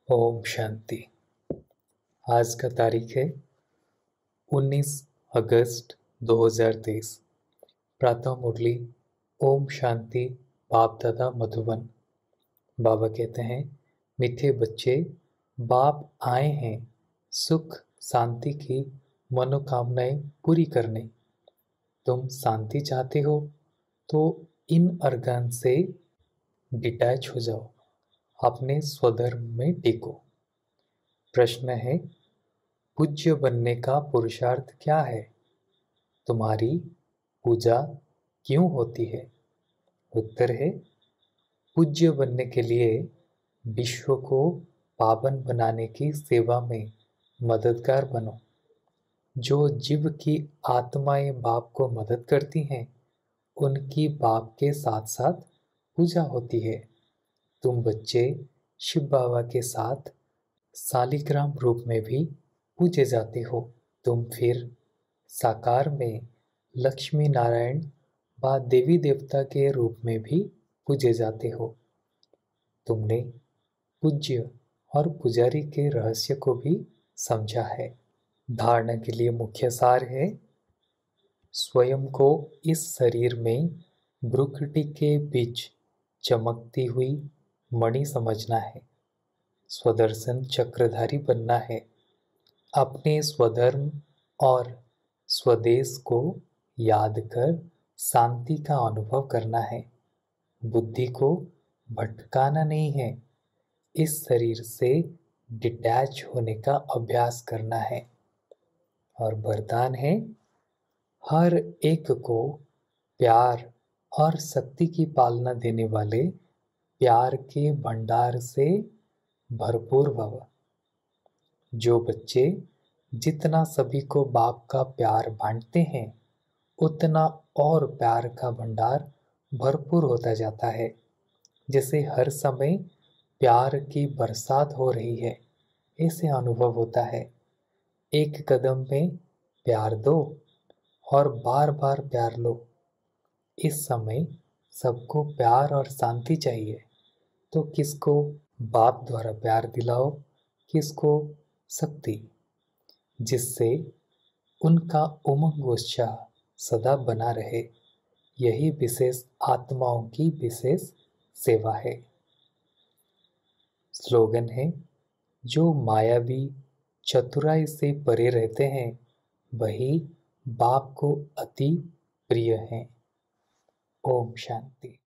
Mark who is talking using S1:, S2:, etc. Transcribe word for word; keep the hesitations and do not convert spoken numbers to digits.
S1: ओम शांति। आज का तारीख है उन्नीस अगस्त दो हज़ार तेईस। प्रातः मुरली ओम शांति। बाप दादा मधुबन। बाबा कहते हैं, मीठे बच्चे, बाप आए हैं सुख शांति की मनोकामनाएं पूरी करने। तुम शांति चाहते हो तो इन अर्गन से डिटैच हो जाओ, अपने स्वधर्म में टिको। प्रश्न है, पूज्य बनने का पुरुषार्थ क्या है? तुम्हारी पूजा क्यों होती है? उत्तर है, पूज्य बनने के लिए विश्व को पावन बनाने की सेवा में मददगार बनो। जो जीव की आत्माएं बाप को मदद करती हैं, उनकी बाप के साथ साथ पूजा होती है। तुम बच्चे शिव बाबा के साथ शालिग्राम रूप में भी पूजे जाते हो। तुम फिर साकार में लक्ष्मी नारायण व देवी देवता के रूप में भी पूजे जाते हो। तुमने पूज्य और पुजारी के रहस्य को भी समझा है। धारणा के लिए मुख्य सार है, स्वयं को इस शरीर में भ्रुकुटी के बीच चमकती हुई मणि समझना है। स्वदर्शन चक्रधारी बनना है। अपने स्वधर्म और स्वदेश को याद कर शांति का अनुभव करना है। बुद्धि को भटकाना नहीं है। इस शरीर से डिटैच होने का अभ्यास करना है। और वरदान है, हर एक को प्यार और शक्ति की पालना देने वाले प्यार के भंडार से भरपूर भव। जो बच्चे जितना सभी को बाप का प्यार बांटते हैं, उतना और प्यार का भंडार भरपूर होता जाता है। जैसे हर समय प्यार की बरसात हो रही है, ऐसे अनुभव होता है। एक कदम में प्यार दो और बार बार प्यार लो। इस समय सबको प्यार और शांति चाहिए, तो किसको बाप द्वारा प्यार दिलाओ, किसको शक्ति, जिससे उनका उमंग उत्साह सदा बना रहे। यही विशेष आत्माओं की विशेष सेवा है। स्लोगन है, जो मायावी चतुराई से परे रहते हैं, वही बाप को अति प्रिय हैं। ओम शांति।